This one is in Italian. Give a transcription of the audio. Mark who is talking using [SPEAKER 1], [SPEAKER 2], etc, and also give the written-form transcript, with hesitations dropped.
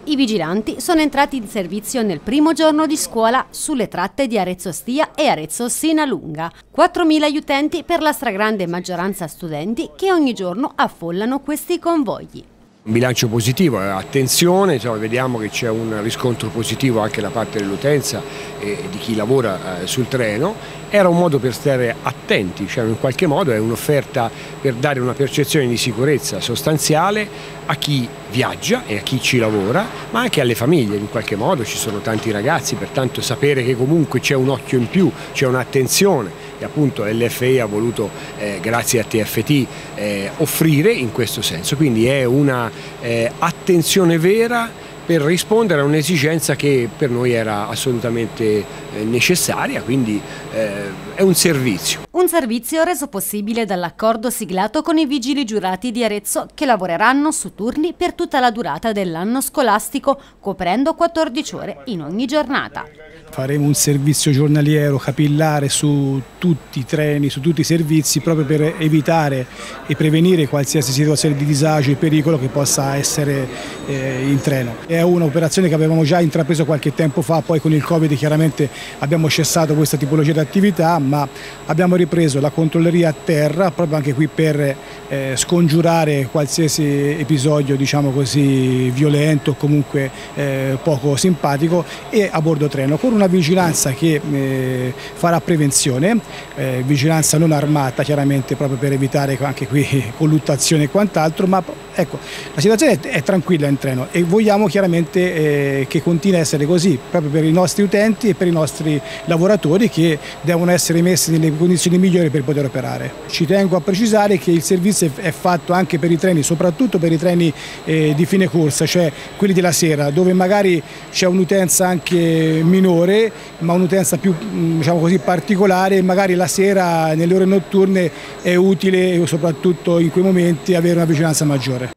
[SPEAKER 1] I vigilanti sono entrati in servizio nel primo giorno di scuola sulle tratte di Arezzo Stia e Arezzo Sinalunga. 4.000 gli utenti per la stragrande maggioranza studenti che ogni giorno affollano questi convogli.
[SPEAKER 2] Un bilancio positivo, attenzione, vediamo che c'è un riscontro positivo anche da parte dell'utenza e di chi lavora sul treno. Era un modo per stare attenti, in qualche modo è un'offerta per dare una percezione di sicurezza sostanziale a chi viaggia e a chi ci lavora, ma anche alle famiglie. In qualche modo ci sono tanti ragazzi, pertanto sapere che comunque c'è un occhio in più, c'è un'attenzione e appunto l'FI ha voluto, grazie a TFT, offrire in questo senso. Quindi è una attenzione vera per rispondere a un'esigenza che per noi era assolutamente necessaria, quindi è un servizio.
[SPEAKER 1] Un servizio reso possibile dall'accordo siglato con i vigili giurati di Arezzo che lavoreranno su turni per tutta la durata dell'anno scolastico, coprendo 14 ore in ogni giornata.
[SPEAKER 3] Faremo un servizio giornaliero capillare su tutti i treni, su tutti i servizi, proprio per evitare e prevenire qualsiasi situazione di disagio e pericolo che possa essere in treno. È un'operazione che avevamo già intrapreso qualche tempo fa, poi con il Covid chiaramente abbiamo cessato questa tipologia di attività, ma abbiamo ripreso la controlleria a terra proprio anche qui per scongiurare qualsiasi episodio, diciamo così, violento o comunque poco simpatico, e a bordo treno con una vigilanza che farà prevenzione, vigilanza non armata chiaramente proprio per evitare anche qui colluttazione e quant'altro, ma ecco, la situazione è tranquilla in treno e vogliamo chiaramente che continui a essere così proprio per i nostri utenti e per i nostri lavoratori che devono essere messi nelle condizioni migliori per poter operare. Ci tengo a precisare che il servizio è fatto anche per i treni, soprattutto per i treni di fine corsa, cioè quelli della sera, dove magari c'è un'utenza anche minore, ma un'utenza più, diciamo così, particolare. Magari la sera, nelle ore notturne, è utile, soprattutto in quei momenti, avere una vigilanza maggiore.